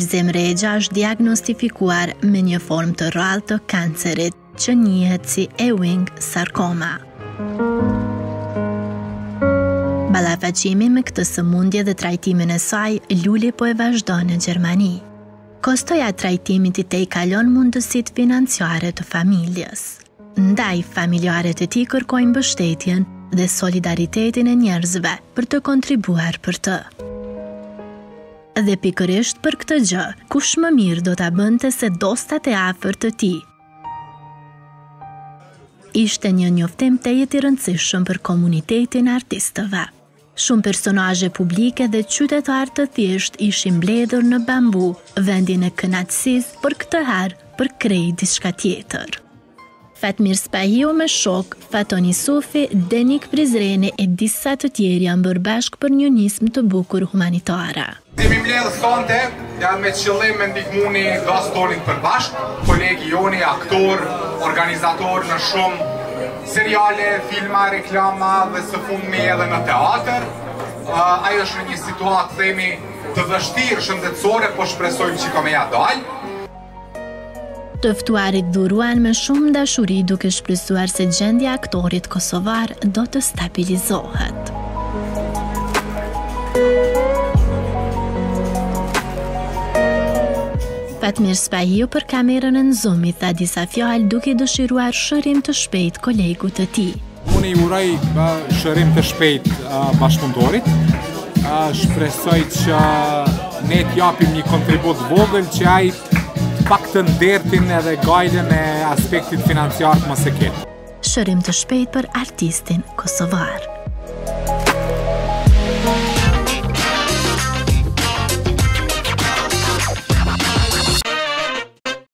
Zemrexha është diagnostifikuar me një formë të rrallë të kancerit që njihet si Ewing sarkoma. Ballafaqimi me këtë sëmundje dhe trajtimin e saj, Luli po e vazhdon në Gjermani. Kostoja e trajtimit i tej kalon mundësitë financiare të familjes. Ndaj, familjarët e tij kërkojnë mbështetjen dhe solidaritetin e njerëzve për të kontribuar për të. Dhe pikërisht për këtë gjë, kush më mirë do ta bënte se dostat e afërt të tij. Ishte një njoftim tejet i rëndësishëm për komunitetin e artistëve. Shumë personazhe publike dhe qytetarë të thjesht ishin mbledhur në Bambu, vendin e kënaqësisë, por këtë herë për krejt diçka tjetër. Fatmir Spahiu me shok, Fatoni Sufi, Denik Prizreni e disa të tjerë janë bërë bashkë për një nismë të bukur humanitare. Jemi mbledhur sonte, janë me qëllim me ndihmuni gastonin për bashkë, kolegi joni, aktor, organizator në shumë seriale, filma, reklama dhe së fundmi edhe në teatr. Ajo është një situatë themi të vështirë shëndetësore, po shpresojmë që ka me ja dalë. Të ftuarit dhuruan me shumë dashuri duke shpresuar se gjendja e aktorit kosovar do të stabilizohet. Fatmir Spahiu për kamerën e Zoom i tha disa fjalë duke dëshiruar shërim të shpejt kolegut të tij. Unë i uroj shërim të shpejt bashkëpunëtorit. Shpresoj që ne t'japim një kontribut vogël që ai pak të ndertin edhe gajden e aspektit financiar mos e ketë. Shërim të shpejt për artistin kosovar.